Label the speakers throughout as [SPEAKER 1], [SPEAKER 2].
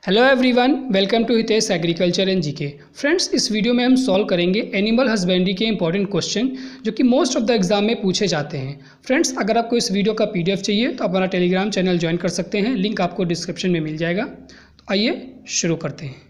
[SPEAKER 1] Hello everyone, welcome to Hitesh agriculture and GK. Friends, इस video में हम सॉल्व करेंगे एनिमल हस्बेंड्री के इंपॉर्टेंट क्वेश्चन जो कि मोस्ट ऑफ द एग्जाम में पूछे जाते हैं। फ्रेंड्स, अगर आपको इस वीडियो का पीडीएफ चाहिए तो आप हमारा टेलीग्राम चैनल ज्वाइन कर सकते हैं, लिंक आपको डिस्क्रिप्शन में मिल जाएगा। तो आइए शुरू करते हैं।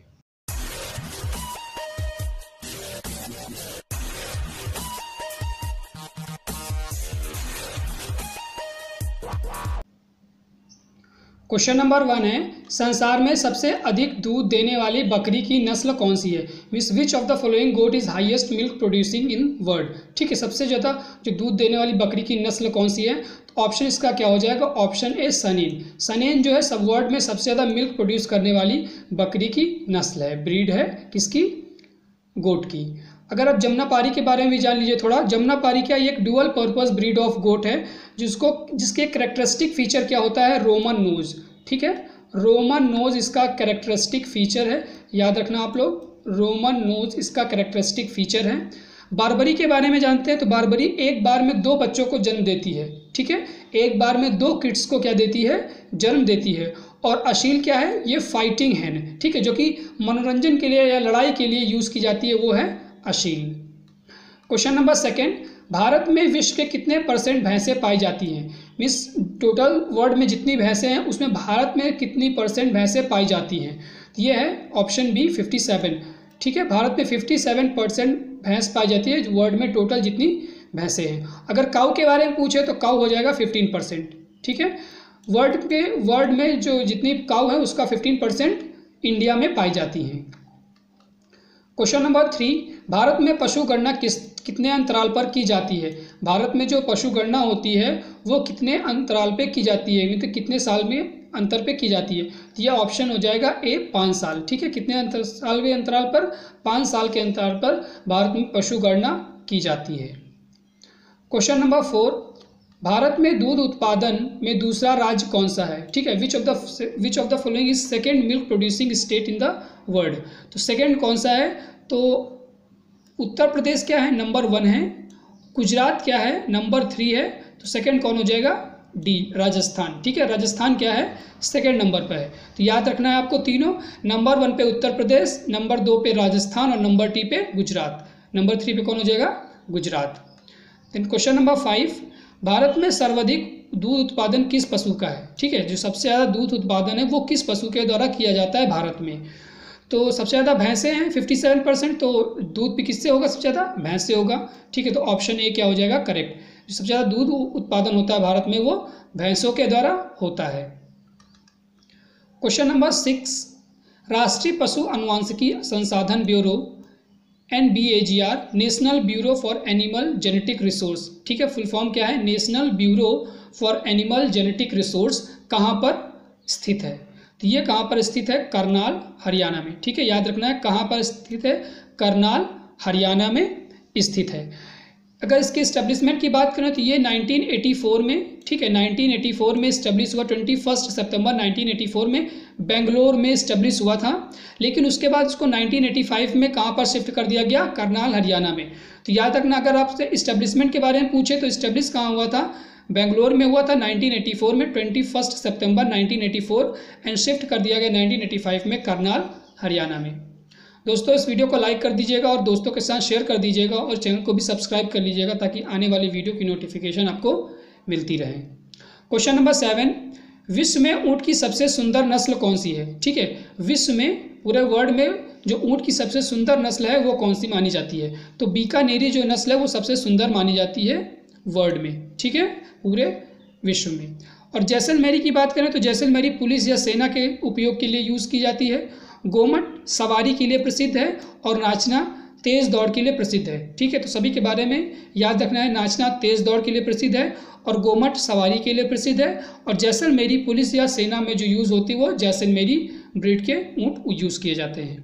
[SPEAKER 1] क्वेश्चन नंबर 1 है, संसार में सबसे अधिक दूध देने वाली बकरी की नस्ल कौन सी है? Which of the following goat is highest milk producing in world. ठीक है, सबसे ज़्यादा जो दूध देने वाली बकरी की नस्ल कौन सी है? तो ऑप्शन इसका क्या हो जाएगा? Option A सनेन। सनेन जो है सब वर्ल्ड में सबसे ज़्यादा मिल्क प्रोड्यूस करने वाली बकरी की नस्ल है, ब्रीड है किसकी? गोट की। अगर आप जमुनापारी के बारे में भी जान लीजिए थोड़ा। जमुनापारी क्या, ये एक dual purpose breed of goat है जिसके कैरेक्टरिस्टिक फीचर क्या होता है? Roman nose. ठीक है, रोमन नोज इसका कैरेक्टरिस्टिक फीचर है, याद रखना आप लोग, रोमन नोज इसका कैरेक्टरिस्टिक फीचर है। बारबरी के बारे में जानते हैं तो बारबरी एक बार में 2 बच्चों को जन्म देती है। ठीक है, एक बार में 2 किड्स को क्या देती है? जन्म देती है। और अशील क्या है? ये फाइटिंग हैन, ठीक है, जो कि मनोरंजन के लिए या लड़ाई के लिए यूज़ की जाती है, वो है अशील। क्वेश्चन नंबर 2, भारत में विश्व के कितने % भैंसें पाई जाती हैं? मीन्स टोटल वर्ल्ड में जितनी भैंसें हैं उसमें भारत में कितनी % भैंसें पाई जाती हैं? तो ये है ऑप्शन बी 57। ठीक है, भारत में 57% भैंस पाई जाती है वर्ल्ड में टोटल जितनी भैंसें हैं। अगर काऊ के बारे में पूछे तो काऊ हो जाएगा 15%। ठीक है, वर्ल्ड में जो जितनी काऊ है उसका 15% इंडिया में पाई जाती हैं। क्वेश्चन नंबर 3, भारत में पशु गणना कितने अंतराल पर की जाती है? भारत में जो पशु गणना होती है वो कितने अंतराल पे की जाती है, मतलब कितने साल में अंतर पे की जाती है? तो यह ऑप्शन हो जाएगा ए 5 साल। ठीक है, कितने साल के अंतराल पर? 5 साल के अंतराल पर भारत में पशु गणना की जाती है। क्वेश्चन नंबर 4, भारत में दूध उत्पादन में दूसरा राज्य कौन सा है? ठीक है, which of the following is second milk producing state in the world. तो सेकेंड कौन सा है? तो उत्तर प्रदेश क्या है? नंबर 1 है। गुजरात क्या है? नंबर 3 है। तो सेकेंड कौन हो जाएगा? डी, राजस्थान। ठीक है, राजस्थान क्या है? सेकेंड नंबर पर है। तो याद रखना है आपको तीनों, नंबर 1 पे उत्तर प्रदेश, नंबर 2 पे राजस्थान और नंबर 3 पे गुजरात। नंबर 3 पे कौन हो जाएगा? Gujarat. Then question number 5, Bharat में सर्वाधिक दूध उत्पादन किस पशु का है? ठीक है, जो सबसे ज़्यादा दूध उत्पादन है वो किस पशु के द्वारा किया जाता है भारत में? तो सबसे ज़्यादा भैंसें हैं 57%, तो दूध भी किससे होगा? सबसे ज़्यादा भैंस से होगा। ठीक है, तो ऑप्शन ए क्या हो जाएगा? करेक्ट। जो सबसे ज़्यादा दूध उत्पादन होता है भारत में वो भैंसों के द्वारा होता है। क्वेश्चन नंबर 6, राष्ट्रीय पशु अनुवांशिकी संसाधन bureau NBAGR, national bureau for animal genetic resource. ठीक है, फुल फॉर्म क्या है? National bureau for animal genetic resource कहाँ पर स्थित है? तो ये कहाँ पर स्थित है? करनाल, हरियाणा में। ठीक है, याद रखना है कहाँ पर स्थित है? करनाल, हरियाणा में स्थित है। अगर इसके इस्टेब्लिशमेंट की बात करें तो ये 1984 में, ठीक है, 1984 में इस्टेब्लिश हुआ। 21 सितंबर 1984 में बेंगलोर में इस्टेब्लिश हुआ था। लेकिन उसके बाद उसको 1985 में कहाँ पर शिफ्ट कर दिया गया? करनाल, हरियाणा में। तो याद रखना, अगर आपसे इस्टेब्लिशमेंट के बारे में पूछे तो इस्टेब्लिश कहाँ हुआ था? बेंगलोर में हुआ था 1984 में, 21 सितंबर 1984, एंड शिफ्ट कर दिया गया 1985 में करनाल, हरियाणा में। दोस्तों, इस वीडियो को लाइक कर दीजिएगा और दोस्तों के साथ शेयर कर दीजिएगा और चैनल को भी सब्सक्राइब कर लीजिएगा ताकि आने वाली वीडियो की नोटिफिकेशन आपको मिलती रहे। क्वेश्चन नंबर 7, विश्व में ऊँट की सबसे सुंदर नस्ल कौन सी है? ठीक है, विश्व में पूरे वर्ल्ड में जो ऊँट की सबसे सुंदर नस्ल है वो कौन सी मानी जाती है? तो बीकानेरी जो नस्ल है वो सबसे सुंदर मानी जाती है वर्ल्ड में। ठीक है, पूरे विश्व में। और जैसलमेरी की बात करें तो जैसलमेरी पुलिस या सेना के उपयोग के लिए यूज़ की जाती है। गोमट सवारी के लिए प्रसिद्ध है और नाचना तेज़ दौड़ के लिए प्रसिद्ध है। ठीक है, तो सभी के बारे में याद रखना है, नाचना तेज़ दौड़ के लिए प्रसिद्ध है और गोमट सवारी के लिए प्रसिद्ध है। और जैसलमेरी पुलिस या सेना में जो यूज़ होती है वो जैसलमेरी ब्रीड के ऊँट यूज़ किए जाते हैं।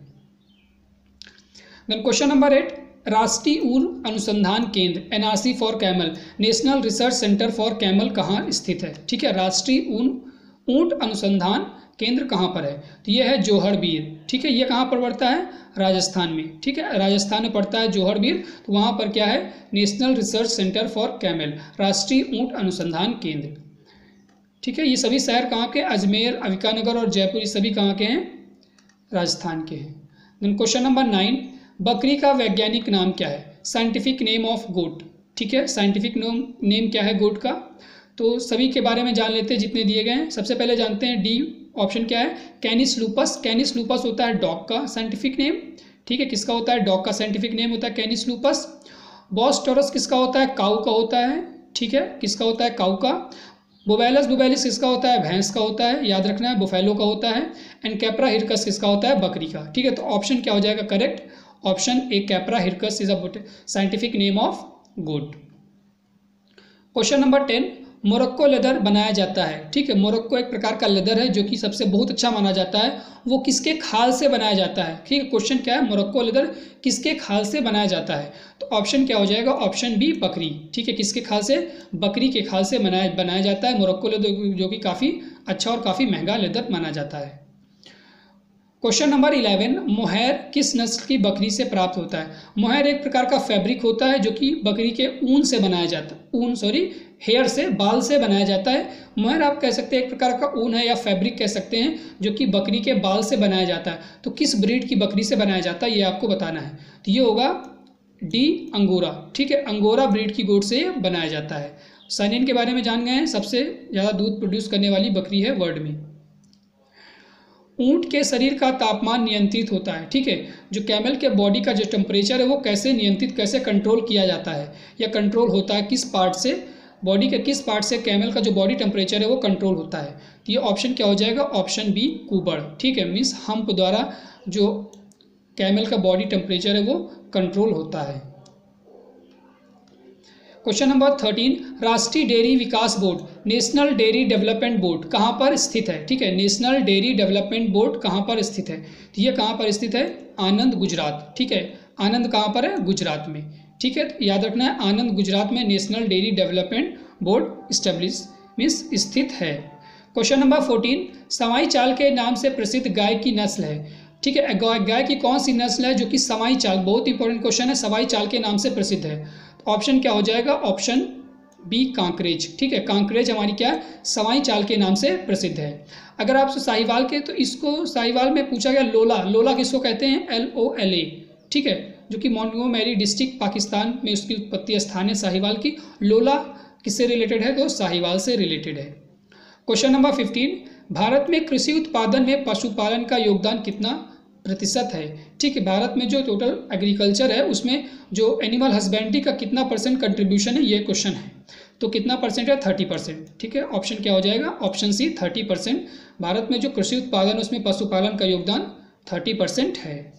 [SPEAKER 1] देन क्वेश्चन नंबर 8, राष्ट्रीय ऊन अनुसंधान केंद्र NRC for camel, national research centre for camel कहाँ स्थित है? ठीक है, राष्ट्रीय ऊंट अनुसंधान केंद्र कहाँ पर है? तो ये है जोहड़बीर। ठीक है, ये कहाँ पर पड़ता है? राजस्थान में। ठीक है, राजस्थान में पड़ता है जोहड़बीर। तो वहाँ पर क्या है? National research centre for camel, राष्ट्रीय ऊंट अनुसंधान केंद्र। ठीक है, ये सभी शहर कहाँ के? अजमेर, अंबिकानगर और जयपुर, ये सभी कहाँ के हैं? राजस्थान के हैं। देन क्वेश्चन नंबर 9, बकरी का वैज्ञानिक नाम क्या है? Scientific name of goat. ठीक है, साइंटिफिक नेम क्या है गोट का? तो सभी के बारे में जान लेते हैं जितने दिए गए हैं। सबसे पहले जानते हैं डी ऑप्शन क्या है? कैनिस लूपस। कैनिस लूपस होता है डॉग का साइंटिफिक नेम। ठीक है, किसका होता है? डॉग का साइंटिफिक नेम होता है कैनिस लूपस। बॉस टॉरस किसका होता है? काऊ का होता है। ठीक है, किसका होता है? काऊ का। बुबैलस बुबैलिस किसका होता है? भैंस का होता है, याद रखना है, बुफेलो का होता है। एंड कैप्रा हिरकस किसका होता है? बकरी का। ठीक है, तो ऑप्शन क्या हो जाएगा correct? Option A Capra hircus is a scientific name of goat. Question number 10, Morocco leather बनाया जाता है। ठीक है, मोरक्को एक प्रकार का लेदर है जो कि सबसे बहुत अच्छा माना जाता है। वो किसके खाल से बनाया जाता है? ठीक है, क्वेश्चन क्या है? मोरक्को लेदर किसके खाल से बनाया जाता है? तो ऑप्शन क्या हो जाएगा? ऑप्शन बी बकरी। ठीक है, किसके खाल से? बकरी के खाल से बनाया जाता है मोरक्को लेदर, जो कि काफ़ी अच्छा और काफ़ी महंगा लेदर माना जाता है। क्वेश्चन नंबर 11, मोहैर किस नस्ल की बकरी से प्राप्त होता है? मोहैर एक प्रकार का फैब्रिक होता है जो कि बकरी के ऊन से बनाया जाता है, हेयर से, बाल से बनाया जाता है। मोहैर आप कह सकते हैं एक प्रकार का ऊन है या फैब्रिक कह सकते हैं जो कि बकरी के बाल से बनाया जाता है। तो किस ब्रीड की बकरी से बनाया जाता है ये आपको बताना है। तो ये होगा डी अंगोरा। ठीक है, अंगोरा ब्रीड की गोट से बनाया जाता है। साइनिन के बारे में जान गए हैं, सबसे ज़्यादा दूध प्रोड्यूस करने वाली बकरी है वर्ल्ड में। ऊंट के शरीर का तापमान नियंत्रित होता है। ठीक है, जो कैमल के बॉडी का जो टेम्परेचर है वो कैसे नियंत्रित, कैसे कंट्रोल किया जाता है या कंट्रोल होता है, किस पार्ट से, बॉडी के किस पार्ट से कैमल का जो बॉडी टेम्परेचर है वो कंट्रोल होता है? तो ये ऑप्शन क्या हो जाएगा? ऑप्शन बी कुबड़। ठीक है, मीन्स हम्प द्वारा जो कैमल का बॉडी टेम्परेचर है वो कंट्रोल होता है। क्वेश्चन नंबर 13, राष्ट्रीय डेयरी विकास बोर्ड, नेशनल डेयरी डेवलपमेंट बोर्ड कहाँ पर स्थित है? ठीक है, नेशनल डेयरी डेवलपमेंट बोर्ड कहाँ पर स्थित है? तो ये कहाँ पर स्थित है? आनंद, गुजरात। ठीक है, आनंद कहाँ पर है? गुजरात में। ठीक है, तो याद रखना है आनंद गुजरात में national dairy development board establish means स्थित है। क्वेश्चन नंबर 14, सवाई चाल के नाम से प्रसिद्ध गाय की नस्ल है। ठीक है, गाय की कौन सी नस्ल है जो कि सवाई चाल, बहुत इंपॉर्टेंट क्वेश्चन है, सवाई चाल के नाम से प्रसिद्ध है? ऑप्शन क्या हो जाएगा? Option B Kankrej. ठीक है, कांकरेज हमारी क्या है? सवाई चाल के नाम से प्रसिद्ध है। अगर आपसे साहिवाल के, तो इसको साहिवाल में पूछा गया लोला। लोला किसको कहते हैं? LOLA। ठीक है, जो कि मोंटगोमेरी डिस्ट्रिक्ट पाकिस्तान में उसकी उत्पत्ति स्थान है साहिवाल की। लोला किससे रिलेटेड है? तो साहिवाल से रिलेटेड है। क्वेश्चन नंबर 15, भारत में कृषि उत्पादन में पशुपालन का योगदान कितना प्रतिशत है? ठीक है, भारत में जो टोटल एग्रीकल्चर है उसमें जो एनिमल हस्बेंड्री का कितना % कंट्रीब्यूशन है, ये क्वेश्चन है। तो कितना % है? 30%। ठीक है, ऑप्शन क्या हो जाएगा? Option C 30%। भारत में जो कृषि उत्पादन उसमें पशुपालन का योगदान 30% है।